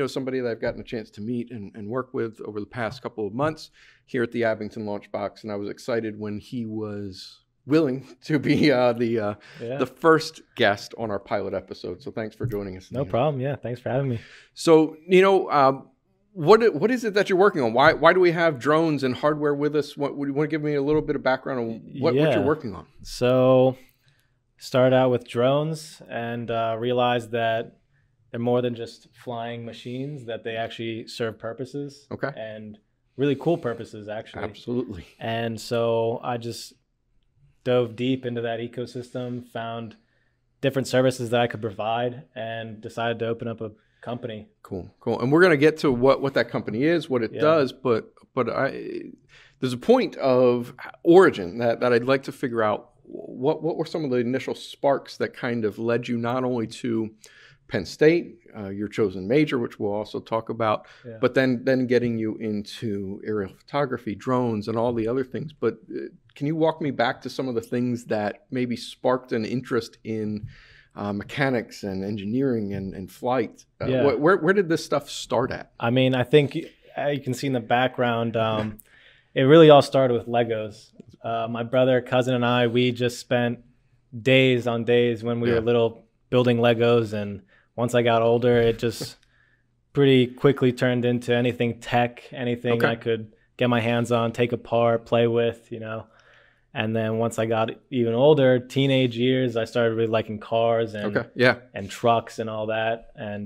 Nino is somebody that I've gotten a chance to meet and work with over the past couple of months here at the Abington LaunchBox, and I was excited when he was willing to be the first guest on our pilot episode. So thanks for joining us. No problem. Yeah, thanks for having me. So, Nino, what is it that you're working on? Why do we have drones and hardware with us? Would you want to give me a little bit of background on what you're working on? So, started out with drones and realized that they're more than just flying machines, that they actually serve purposes. Okay. And really cool purposes, actually. Absolutely. And so I just dove deep into that ecosystem, found different services that I could provide, and decided to open up a company. Cool. And we're going to get to what that company is, what it does, but there's a point of origin that I'd like to figure out. What were some of the initial sparks that kind of led you not only to Penn State, your chosen major, which we'll also talk about, but then getting you into aerial photography, drones, and all the other things. But can you walk me back to some of the things that maybe sparked an interest in mechanics and engineering and flight? Where did this stuff start at? I mean, I think you can see in the background, it really all started with Legos. My brother, cousin, and I, we just spent days on days when we were little building Legos, and once I got older, it just pretty quickly turned into anything tech, anything I could get my hands on, take apart, play with, you know. And then once I got even older, teenage years, I started really liking cars and and trucks and all that. And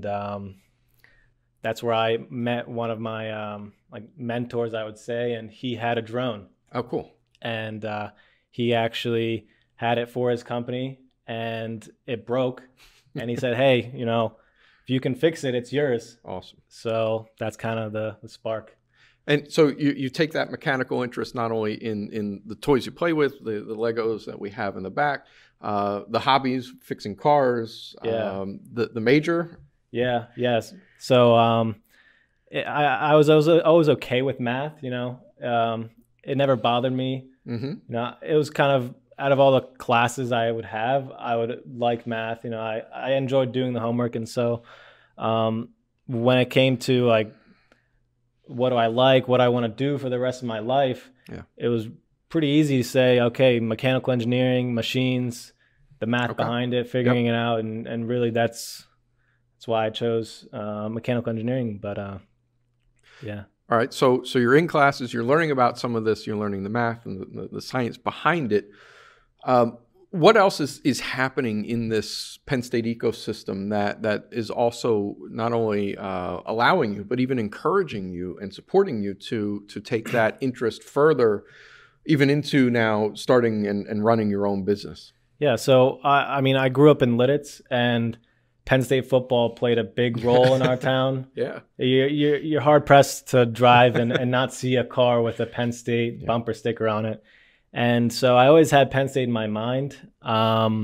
that's where I met one of my like mentors, I would say, and he had a drone. Oh, cool. And he actually had it for his company, and it broke. And he said, hey, you know, if you can fix it, it's yours. Awesome. So that's kind of the spark. And so you take that mechanical interest not only in the toys you play with, the Legos that we have in the back, the hobbies, fixing cars, the major. Yeah, yes. So I was always okay with math, you know. It never bothered me. You know, it was kind of, out of all the classes I would have, I would like math. You know, I enjoyed doing the homework. And so when it came to like, what do I like, what I want to do for the rest of my life, it was pretty easy to say, okay, mechanical engineering, machines, the math behind it, figuring it out. And really that's why I chose mechanical engineering. But yeah. All right. So you're in classes, you're learning about some of this, you're learning the math and the science behind it. What else is happening in this Penn State ecosystem that is also not only allowing you, but even encouraging you and supporting you to take that interest further, even into now starting and running your own business? Yeah. So, I mean, I grew up in Lidditz, and Penn State football played a big role in our town. You're hard pressed to drive and not see a car with a Penn State bumper sticker on it. And so I always had Penn State in my mind. I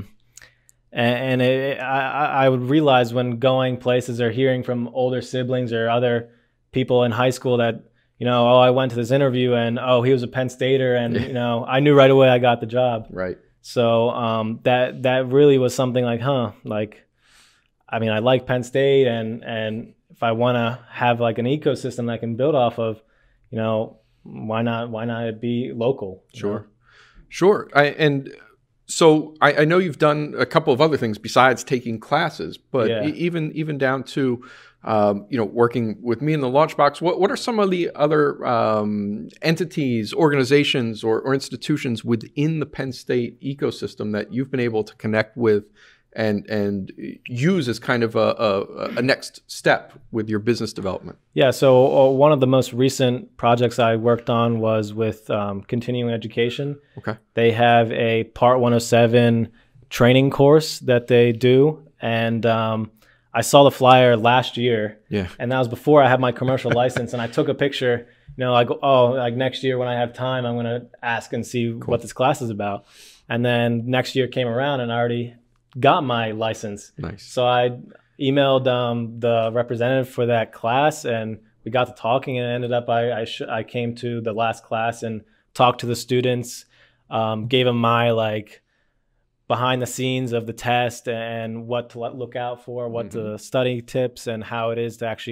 would realize when going places or hearing from older siblings or other people in high school that, you know, oh, I went to this interview and, oh, he was a Penn Stater, and, you know, I knew right away I got the job. Right. So that really was something like, like, I mean, I like Penn State, and if I want to have like an ecosystem that I can build off of, you know, why not it be local? Sure. Sure. So I know you've done a couple of other things besides taking classes, but even down to, you know, working with me in the LaunchBox, what are some of the other entities, organizations, or institutions within the Penn State ecosystem that you've been able to connect with and use as kind of a next step with your business development? Yeah, so one of the most recent projects I worked on was with continuing education. Okay. They have a Part 107 training course that they do, and I saw the flyer last year, and that was before I had my commercial license, and I took a picture. You know, I go, oh, like next year when I have time, I'm going to ask and see what this class is about. And then next year came around, and I already got my license. Nice. So I emailed the representative for that class, and we got to talking, and it ended up I came to the last class and talked to the students, gave them my like behind the scenes of the test and what to look out for, what to study tips, and how it is to actually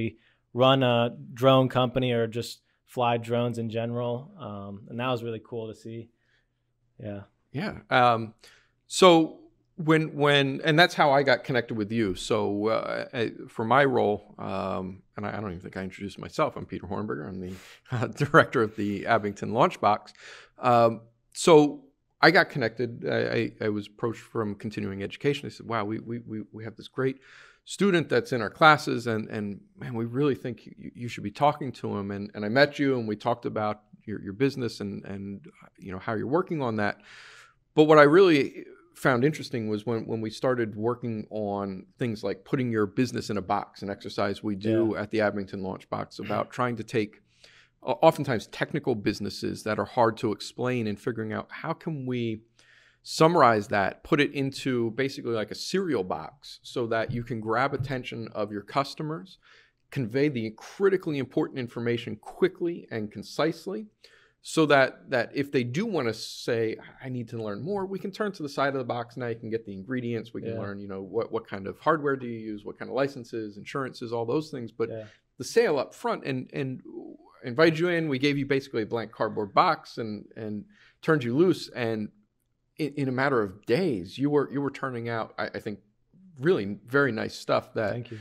run a drone company or just fly drones in general. And that was really cool to see. Yeah. Yeah. So and that's how I got connected with you. So for my role, and I don't even think I introduced myself. I'm Peter Hornberger. I'm the director of the Abington LaunchBox. So I got connected. I was approached from continuing education. They said, "Wow, we have this great student that's in our classes, and man, we really think you should be talking to him." And I met you, and we talked about your business and how you're working on that. But what I really found interesting was when we started working on things like putting your business in a box, an exercise we do at the Abington LaunchBox about trying to take oftentimes technical businesses that are hard to explain and figuring out how can we summarize that, put it into basically like a cereal box so that you can grab attention of your customers, convey the critically important information quickly and concisely, so that if they do want to say, I need to learn more, we can turn to the side of the box. Now you can get the ingredients. We can learn, what kind of hardware do you use, what kind of licenses, insurances, all those things. But the sale up front and invited you in, we gave you basically a blank cardboard box and turned you loose. And in a matter of days, you were turning out, I think, really very nice stuff that, thank you.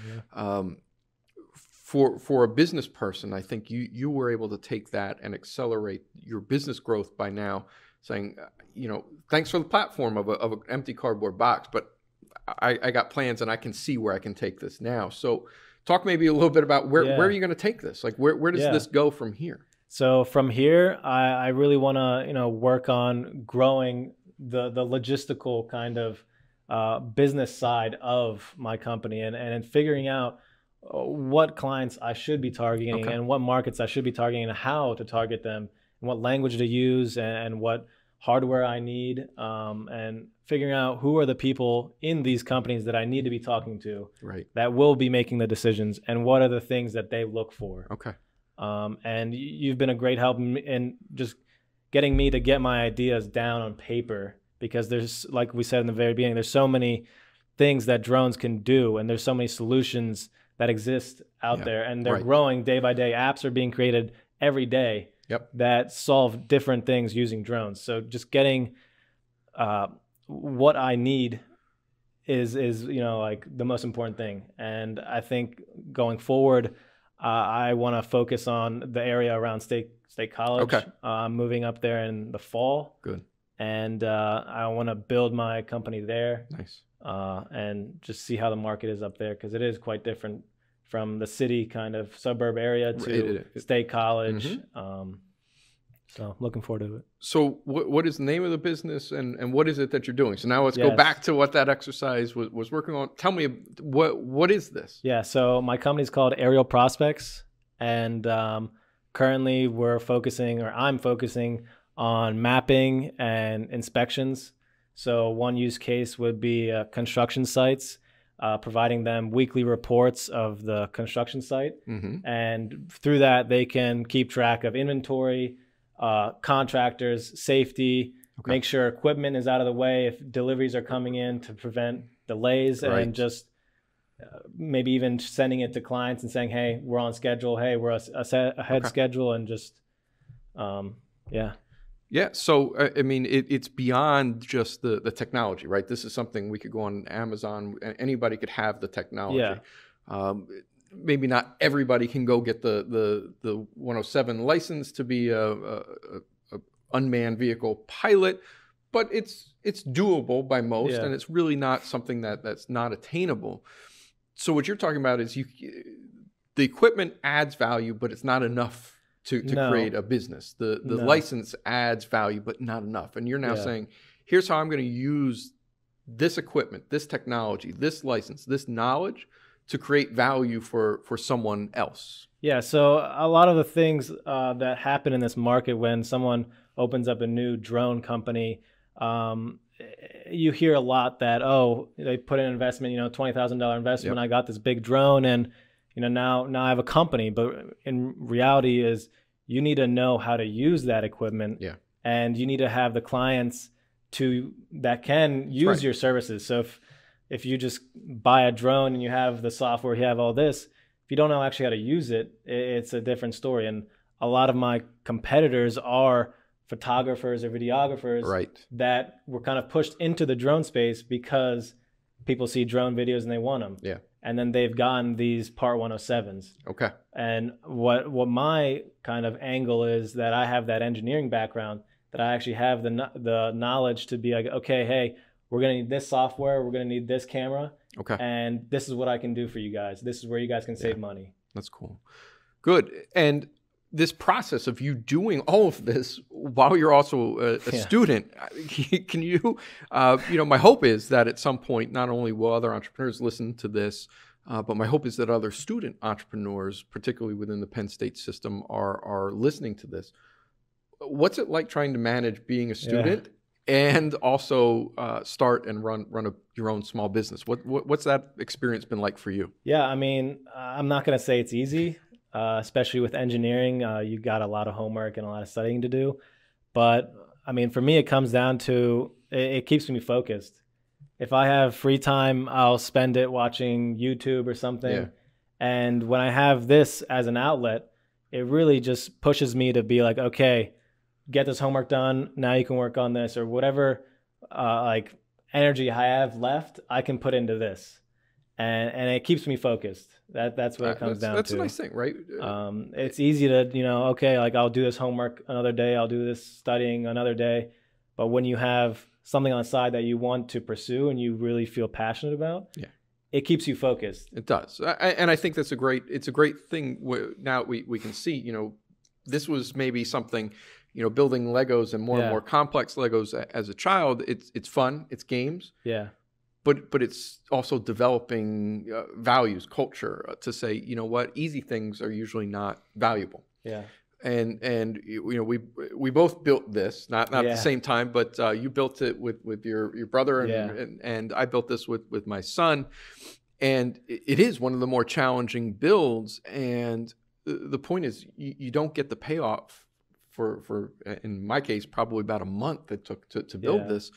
For a business person, I think you were able to take that and accelerate your business growth by now saying, thanks for the platform of an empty cardboard box, but I got plans and I can see where I can take this now. So talk maybe a little bit about where are you going to take this? Like where does this go from here? So from here, I really want to, work on growing the logistical kind of business side of my company and figuring out what clients I should be targeting and what markets I should be targeting and how to target them and what language to use and what hardware I need, and figuring out who are the people in these companies that I need to be talking to that will be making the decisions and what are the things that they look for. Okay. And you've been a great help in just getting me to get my ideas down on paper, because there's, like we said in the very beginning, there's so many things that drones can do and there's so many solutions that exist out there, and they're growing day by day. Apps are being created every day that solve different things using drones. So just getting what I need is like the most important thing. And I think going forward, I want to focus on the area around State College. I'm moving up there in the fall. Good. And I want to build my company there. Nice. And just see how the market is up there, because it is quite different from the city kind of suburb area to State College. So looking forward to it. So what is the name of the business and what is it that you're doing? So now let's go back to what that exercise was working on. Tell me, what is this? Yeah, so my company is called Aerial Prospex, and currently I'm focusing on mapping and inspections. So one use case would be construction sites, providing them weekly reports of the construction site. And through that, they can keep track of inventory, contractors, safety, make sure equipment is out of the way if deliveries are coming in to prevent delays, and just maybe even sending it to clients and saying, hey, we're on schedule. Hey, we're ahead schedule, and just, Yeah, so I mean, it's beyond just the technology, right? This is something we could go on Amazon, and anybody could have the technology. Maybe not everybody can go get the 107 license to be a unmanned vehicle pilot, but it's doable by most, and it's really not something that's not attainable. So what you're talking about is the equipment adds value, but it's not enough to create a business. The license adds value, but not enough. And you're now saying, here's how I'm going to use this equipment, this technology, this license, this knowledge to create value for someone else. Yeah, so a lot of the things that happen in this market when someone opens up a new drone company, you hear a lot that, they put in an investment, $20,000 investment, I got this big drone, and now I have a company. But in reality is you need to know how to use that equipment, and you need to have the clients that can use your services. So if you just buy a drone and you have the software, you have all this, if you don't know actually how to use it, it's a different story. And a lot of my competitors are photographers or videographers that were kind of pushed into the drone space because people see drone videos and they want them. Yeah. And then they've gotten these Part 107s. Okay. And what my kind of angle is that I have that engineering background, that I actually have the knowledge to be like, okay, hey, we're going to need this software, we're going to need this camera, and this is what I can do for you guys. This is where you guys can save money. That's cool. Good. And this process of you doing all of this while you're also a student, can you, my hope is that at some point, not only will other entrepreneurs listen to this, but my hope is that other student entrepreneurs, particularly within the Penn State system, are listening to this. What's it like trying to manage being a student and also start and run your own small business? What's that experience been like for you? Yeah, I mean, I'm not going to say it's easy. Especially with engineering, you got a lot of homework and a lot of studying to do. But I mean, for me, it comes down to, it keeps me focused. If I have free time, I'll spend it watching YouTube or something. Yeah. And when I have this as an outlet, it really just pushes me to be like, okay, get this homework done. Now you can work on this, or whatever like energy I have left, I can put into this. And it keeps me focused. That's what it comes down to. That's a nice thing, right? It's easy to, okay, like I'll do this homework another day, I'll do this studying another day. But when you have something on the side that you want to pursue and you really feel passionate about, it keeps you focused. It does. And I think that's it's a great thing. Now we can see, this was maybe something, building Legos and more complex Legos as a child. It's fun, it's games. Yeah. But it's also developing values, culture, to say, you know what, easy things are usually not valuable. Yeah. And we both built this, not at the same time, but you built it with your brother, and I built this with my son. And it is one of the more challenging builds. And the point is, you don't get the payoff for in my case, probably about a month it took to build this.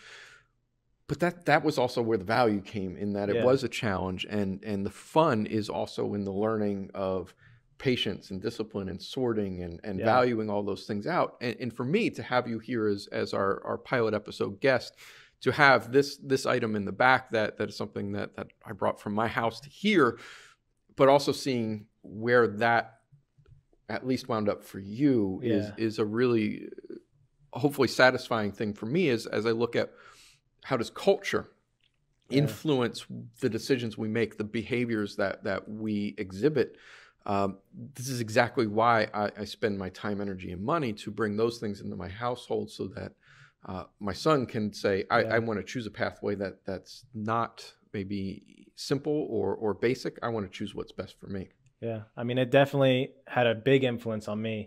But that was also where the value came, in that it was a challenge, and the fun is also in the learning of patience and discipline and sorting and valuing all those things out. And for me to have you here as our pilot episode guest, to have this item in the back that is something that I brought from my house to here, but also seeing where that at least wound up for you is a really hopefully satisfying thing for me as I look at how does culture influence the decisions we make, the behaviors that we exhibit. This is exactly why I spend my time, energy, and money to bring those things into my household, so that my son can say, I want to choose a pathway that's not maybe simple or basic. I want to choose what's best for me. Yeah, I mean, it definitely had a big influence on me.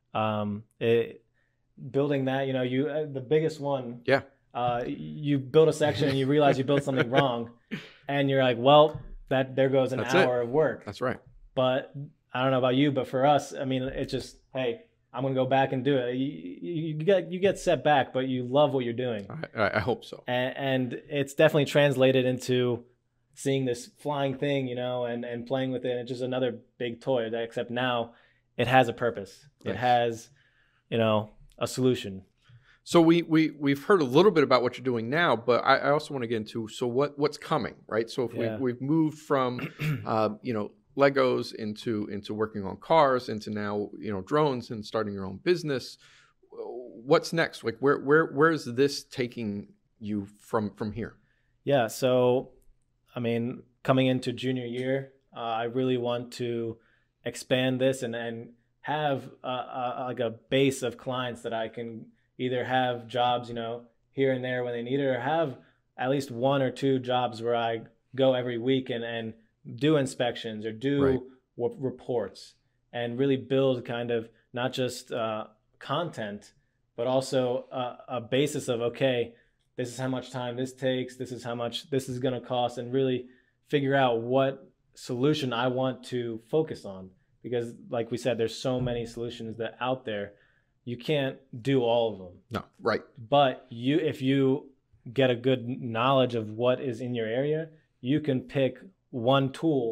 Building that, the biggest one. Yeah. You build a section and you realize you built something wrong, and you're like, well, there goes an hour of work. That's right. But I don't know about you, but for us, I mean, it's just, hey, I'm going to go back and do it. You get set back, but you love what you're doing. I hope so. And it's definitely translated into seeing this flying thing, and playing with it. It's just another big toy, except now it has a purpose. Nice. It has, a solution. So we've heard a little bit about what you're doing now, but I also want to get into, so what's coming, right? So if we've moved from Legos into working on cars, into now drones and starting your own business, what's next? Like where is this taking you from here? Yeah, so I mean, coming into junior year, I really want to expand this and have like a base of clients that I can either have jobs, here and there when they need it, or have at least one or two jobs where I go every week and do inspections or do reports, and really build kind of not just content, but also a basis of, okay, this is how much time this takes, this is how much this is going to cost, and really figure out what solution I want to focus on. Because like we said, there's so many solutions that out there. You can't do all of them. No, right. But if you get a good knowledge of what is in your area, you can pick one tool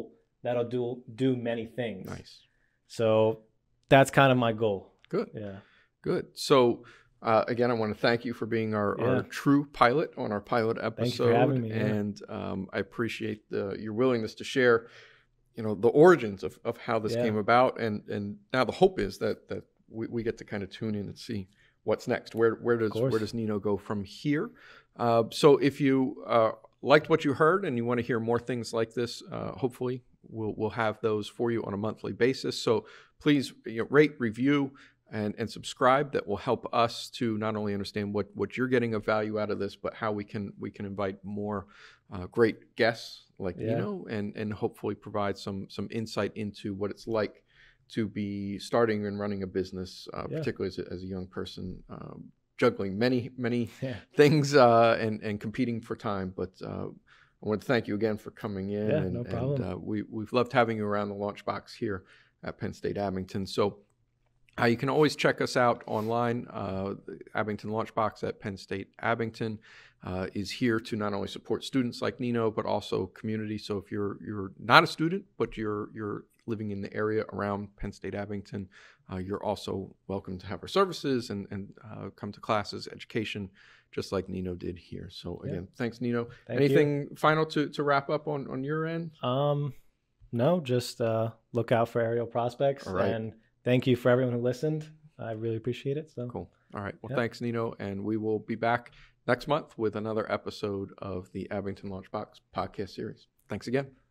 that'll do many things. Nice. So that's kind of my goal. Good. Yeah. Good. So again, I want to thank you for being our true pilot on our pilot episode. Thank you for having me. And I appreciate your willingness to share, the origins of how this came about. And now the hope is that we get to kind of tune in and see what's next. Where does Nino go from here? So if you liked what you heard and you want to hear more things like this, hopefully we'll have those for you on a monthly basis. So please rate, review, and subscribe. That will help us to not only understand what you're getting of value out of this, but how we can invite more great guests like Nino, and hopefully provide some insight into what it's like to be starting and running a business, particularly as a young person, juggling many things and competing for time. But I want to thank you again for coming in. No problem. And we've loved having you around the LaunchBox here at Penn State Abington. So you can always check us out online. Abington LaunchBox at Penn State Abington is here to not only support students like Nino, but also community. So if you're not a student, but you're living in the area around Penn State Abington, you're also welcome to have our services and come to classes, education, just like Nino did here. So again, thanks, Nino. Anything final to wrap up on your end? No, just look out for Aerial Prospex. All right. And thank you for everyone who listened. I really appreciate it. So cool. All right. Well, thanks, Nino. And we will be back next month with another episode of the Abington LaunchBox podcast series. Thanks again.